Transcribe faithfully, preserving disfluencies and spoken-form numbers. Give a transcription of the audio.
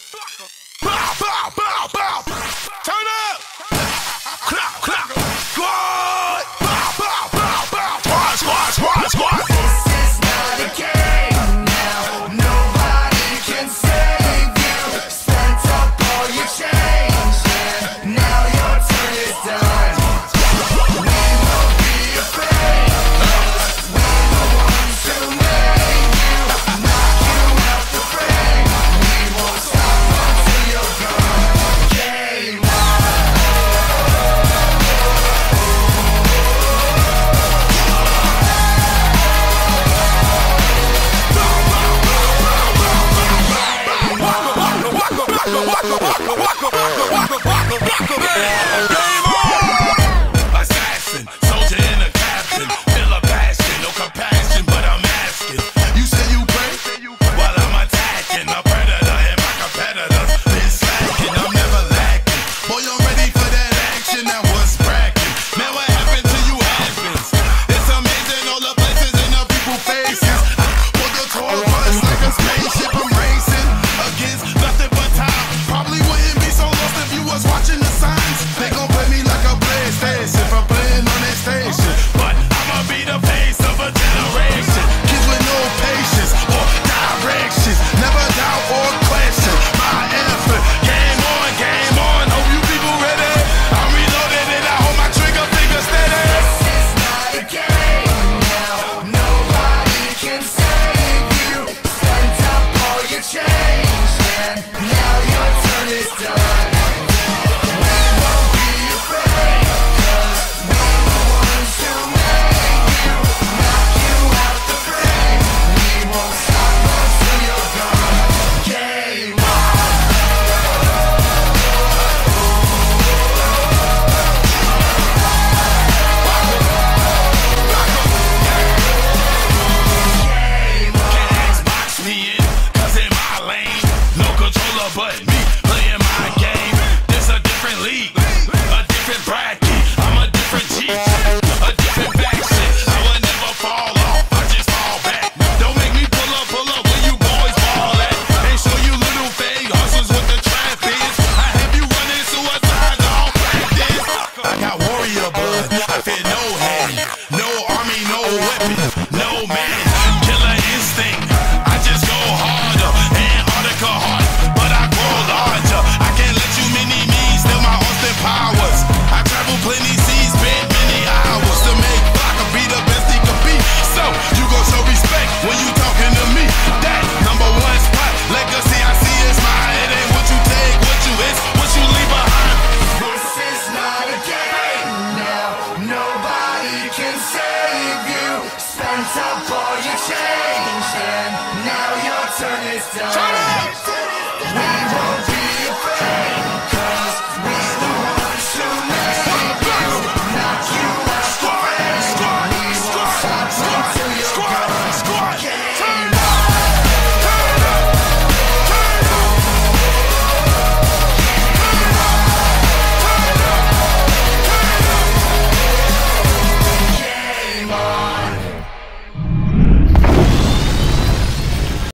Bow, bow, bow, bow. Turn up. Clap, clap. Squad. Bow, bow, bow, bow. Squad, squad, squad, squad. This is not a game now. Nobody can save you. Spent up all your change, and now your turn is done. We won't be afraid, 'cause we're the ones who made you. Knock you out the frame. We won't stop until you're gone. Game Assassin, soldier and a captain. Feel a passion, no compassion, but I'm asking. You say you pray? While I'm attacking. A predator and my competitors been slacking. I'm never lacking. Boy, I'm ready for that action. That was cracking. Man, what happened to you has-beens? It's amazing all the places and the people faces. I pull the tour bus like a spaceship. I'm racing against nothing but time. Probably wouldn't be so lost if you was watching the signs. They gon' play me like a PlayStation for playing on that station. But I'ma be the pace of a generation. Kids with no patience or directions. Never doubt or question my effort. Game on, game on. Hope you people ready. I'm reloaded and I hold my trigger finger steady. This is not a game now. Nobody can save you. Spent up all your change, and now your turn is done. We won't be afraid, 'cause we're the ones who made you. Knock you out the frame. We won't stop until you're gone. Game Can't Xbox me in, 'cause in my lane, no controller but me playing my game. This a different league, a different bracket. I'm a different cheat, a different faction. I would never fall off, I just fall back. Don't make me pull up, pull up where you boys ball at. Ain't show you little fake hustles with the trap is. I have you running suicides all practice. I got warrior blood, I fear no hand, no army, no weapon, no man. Killer instinct, I just go harder. Antarctica heart, but I grow larger. I can't let you mini me steal my Austin powers. I travel plenty seas, spent many hours to make Flocka be the best he could be. So you gon' show respect when you talking to me. That number one spot, legacy I see is mine. It ain't what you take, what you is, what you leave behind. This is not a game now. Nobody can save you. Spent up all your change, and now your turn is done. Turn it up!